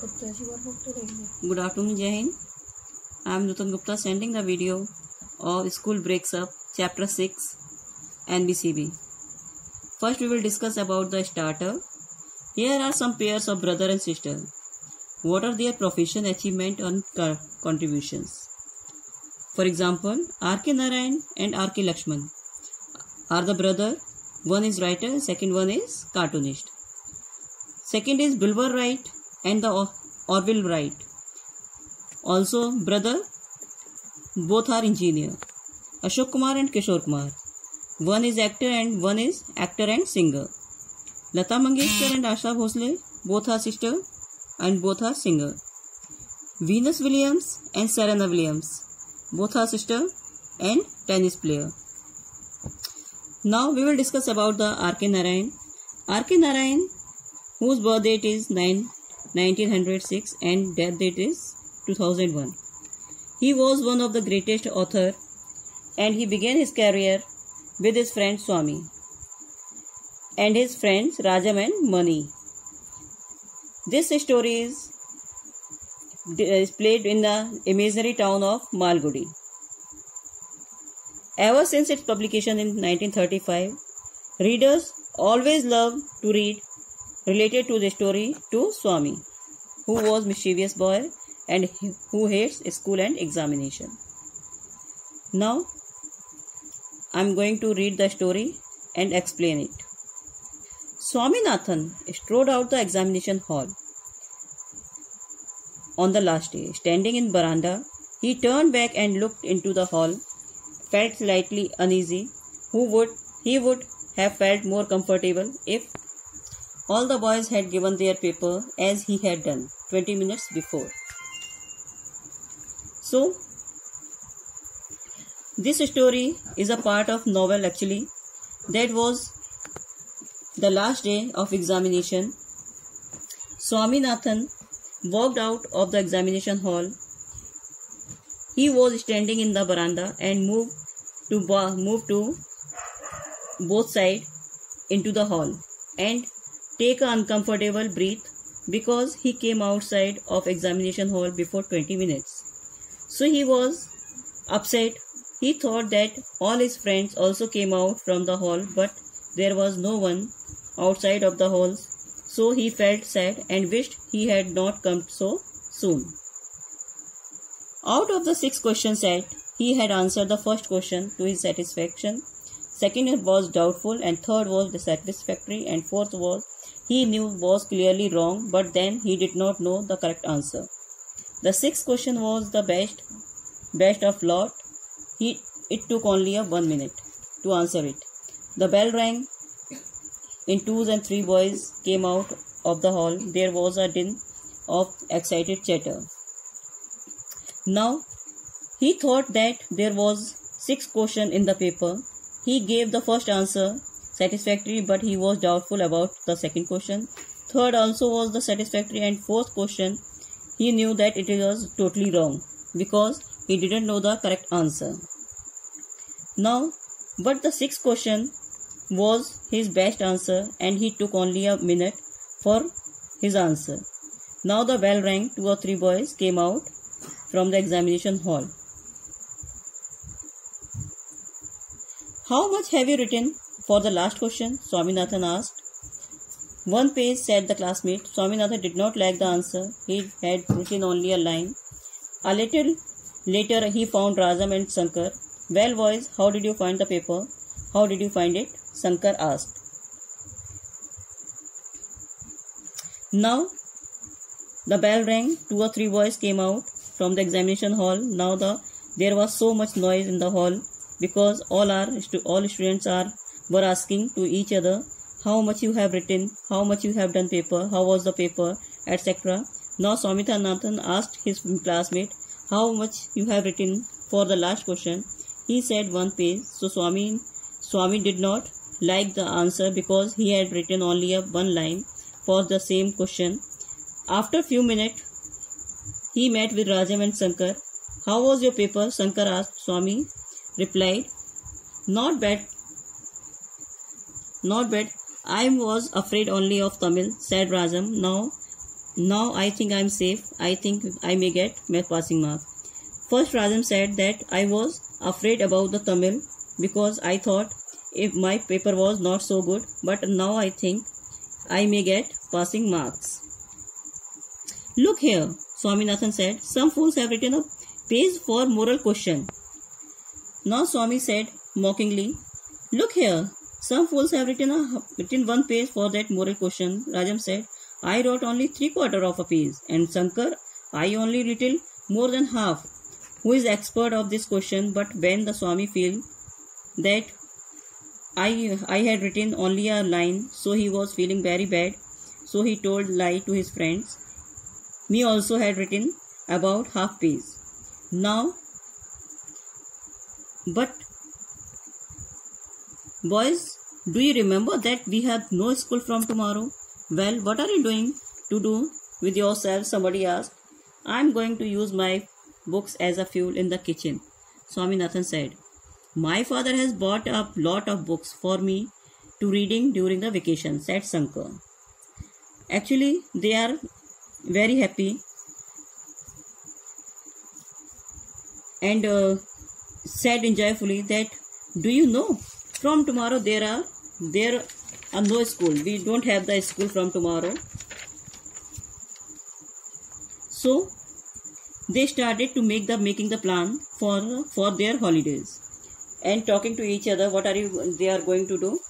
Good afternoon, Jai Hind. I am Nutan Gupta sending the video of School Breaks Up, Chapter 6, NBCB. First, we will discuss about the starter. Here are some pairs of brother and sister. What are their profession, achievement and contributions? For example, R.K. Narayan and R.K. Lakshman are the brother. One is writer, second one is cartoonist. Second is Bulwer Wright and the Orville Wright. Also brother, both are engineer. Ashok Kumar and Kishore Kumar. One is actor and one is actor and singer. Lata Mangeshkar and Asha Bhosle, both are sister and both are singer. Venus Williams and Serena Williams, both are sister and tennis player. Now we will discuss about the R.K. Narayan. R.K. Narayan, whose birth date is 1906 and death date is 2001. He was one of the greatest author and he began his career with his friend Swami and his friends Rajam and Mani. This story is played in the imaginary town of Malgudi. Ever since its publication in 1935, readers always loved to read related to the story to Swami, who was mischievous boy and who hates school and examination. Now, I am going to read the story and explain it. Swaminathan strode out the examination hall. On the last day, standing in veranda, he turned back and looked into the hall, felt slightly uneasy. He would have felt more comfortable if all the boys had given their paper as he had done 20 minutes before. So, this story is a part of novel actually. That was the last day of examination. Swaminathan walked out of the examination hall. He was standing in the veranda and moved to both sides into the hall and take an uncomfortable breath because he came outside of examination hall before 20 minutes. So he was upset. He thought that all his friends also came out from the hall, but there was no one outside of the halls. So he felt sad and wished he had not come so soon. Out of the 6 questions set, he had answered the first question to his satisfaction. Second was doubtful and third was dissatisfactory and fourth was he knew was clearly wrong, but then he did not know the correct answer. The 6th question was the best of lot. It took only 1 minute to answer it. The bell rang. In 2s and 3 boys came out of the hall. There was a din of excited chatter. Now, he thought that there was 6 questions in the paper. He gave the first answer satisfactory, but he was doubtful about the second question. Third also was the satisfactory and fourth question he knew that it was totally wrong because he didn't know the correct answer. Now, but the 6th question was his best answer and he took only a minute for his answer. Now the bell rang. 2 or 3 boys came out from the examination hall. How much have you written for the last question? Swaminathan asked. 1 page, said the classmate. Swaminathan did not like the answer. He had written only a line. A little later he found Rajam and Shankar. Well boys, how did you find the paper? How did you find it? Shankar asked. Now the bell rang. 2 or 3 boys came out from the examination hall. Now there was so much noise in the hall because all students were asking to each other how much you have written, how much you have done paper, how was the paper, etc. Now Swaminathan asked his classmate how much you have written for the last question. He said 1 page. So Swami did not like the answer because he had written only 1 line for the same question. After few minutes, he met with Rajam and Shankar. How was your paper? Shankar asked. Swami replied, Not bad. I was afraid only of Tamil, said Rajam. Now Now I think I am safe. I think I may get my passing mark. First Rajam said that I was afraid about the Tamil because I thought if my paper was not so good, but now I think I may get passing marks. Look here, Swaminathan said, some fools have written a page for moral question. Now Swami said mockingly, look here, some fools have written one page for that moral question. Rajam said, I wrote only 3/4 of a page, and Shankar, I only little more than half. Who is expert of this question? But when the Swami felt that I had written only a line, so he was feeling very bad. So he told lie to his friends. Me also had written about half page. Now, but boys, do you remember that we have no school from tomorrow? Well, what are you going to do with yourself? Somebody asked. I am going to use my books as a fuel in the kitchen, Swaminathan said. My father has bought a lot of books for me to reading during the vacation, said Shankar. Actually, they are very happy and said enjoyfully that, do you know, from tomorrow there are no school. We don't have the school from tomorrow. So they started to making the plan for their holidays and talking to each other. What they are going to do?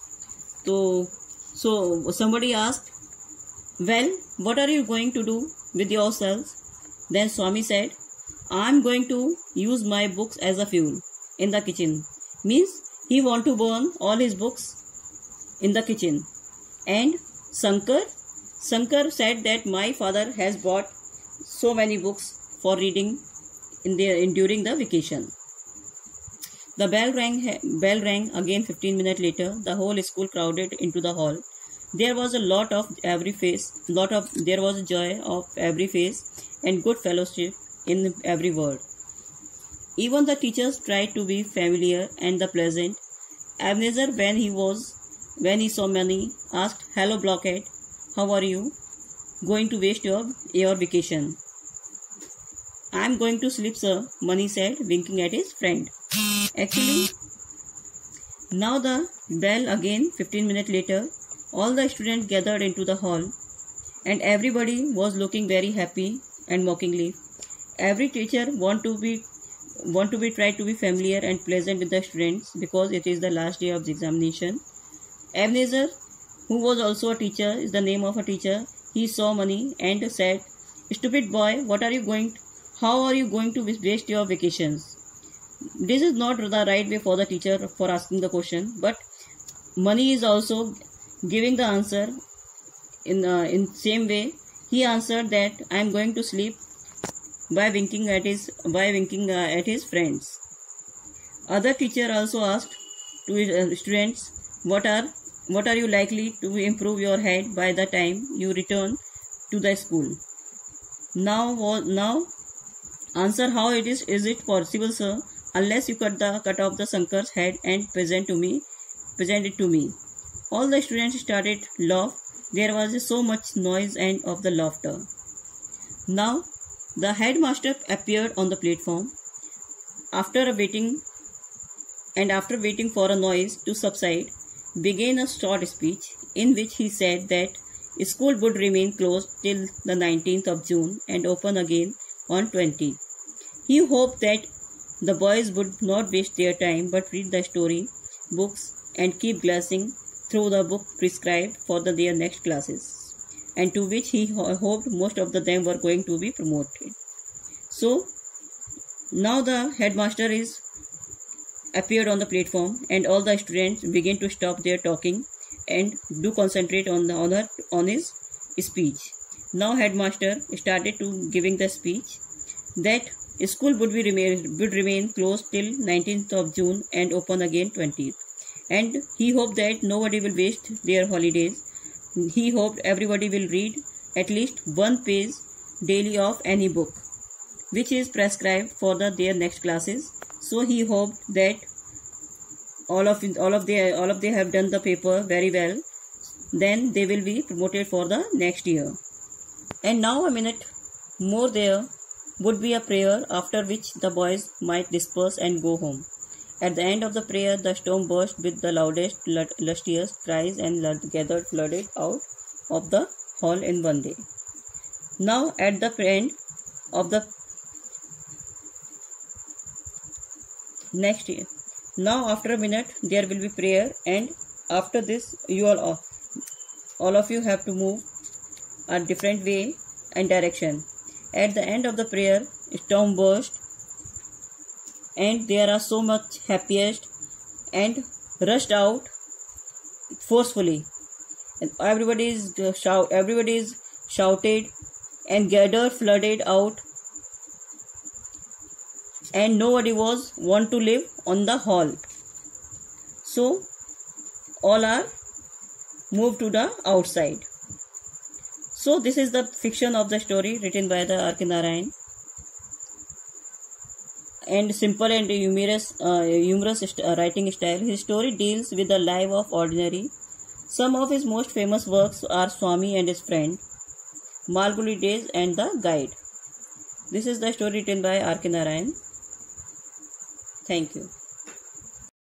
So somebody asked, well, what are you going to do with yourselves? Then Swami said, I am going to use my books as a fuel in the kitchen. Means he want to burn all his books in the kitchen. And Shankar said that my father has bought so many books for reading during the vacation. The bell rang again 15 minutes later. The whole school crowded into the hall. There was a lot of every face, there was a joy of every face and good fellowship in every word. Even the teachers tried to be familiar and the pleasant. Ebenezer, when he saw Mani, asked, hello blockhead, how are you? Going to waste your vacation? I am going to sleep, sir, Mani said, winking at his friend. Actually, now the bell again 15 minutes later. All the students gathered into the hall and everybody was looking very happy and mockingly. Every teacher want to be tried to be familiar and pleasant with the students because it is the last day of the examination. Ebenezer, who was also a teacher, is the name of a teacher. He saw Mani and said, stupid boy, how are you going to waste your vacations? This is not the right way for the teacher for asking the question, but Mani is also giving the answer in same way. He answered that I am going to sleep by winking at his friends. Other teacher also asked to his students, what are you likely to improve your head by the time you return to the school? Now answer how it is it possible, sir, unless you cut off the Shankar's head and present it to me. All the students started laugh. There was so much noise and of the laughter. Now the headmaster appeared on the platform. After waiting for a noise to subside, began a short speech in which he said that school would remain closed till the 19th of June and open again on 20th. He hoped that the boys would not waste their time but read the story books and keep glancing through the book prescribed for their next classes, and to which he hoped most of them were going to be promoted. So now the headmaster appeared on the platform and all the students began to stop their talking and do concentrate on his speech. Now headmaster started to giving the speech that school would remain closed till 19th of June and open again 20th. And he hoped that nobody will waste their holidays. He hoped everybody will read at least one page daily of any book, which is prescribed for their next classes. So he hoped that all of they have done the paper very well. Then they will be promoted for the next year. And now a minute more there would be a prayer, after which the boys might disperse and go home. At the end of the prayer, the storm burst with the loudest, lustiest cries and gathered flooded out of the hall in one day. Now at the end of the next year, now after a minute there will be prayer, and after this you all of you have to move a different way and direction. At the end of the prayer, storm burst, and there are so much happiest and rushed out forcefully, and everybody is shouted and gathered, flooded out, and nobody was want to live on the hall. So all are moved to the outside. So this is the fiction of the story written by the R.K. Narayan, and simple and humorous writing style. His story deals with the life of ordinary. Some of his most famous works are Swami and his friend, Malgudi Days, and The Guide. This is the story written by R.K. Narayan. Thank you.